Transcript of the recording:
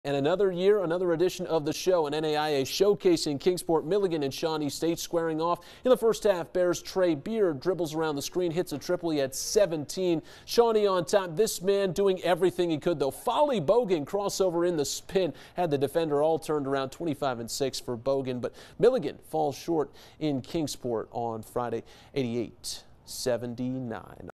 And another year, another edition of the show, an NAIA showcasing Kingsport, Milligan, and Shawnee State squaring off. In the first half, Bears' Trey Beard dribbles around the screen, hits a triple. He had 17. Shawnee on top. This man doing everything he could, though. Folly Bogan crossover in the spin. Had the defender all turned around. 25-6 for Bogan. But Milligan falls short in Kingsport on Friday, 88-79.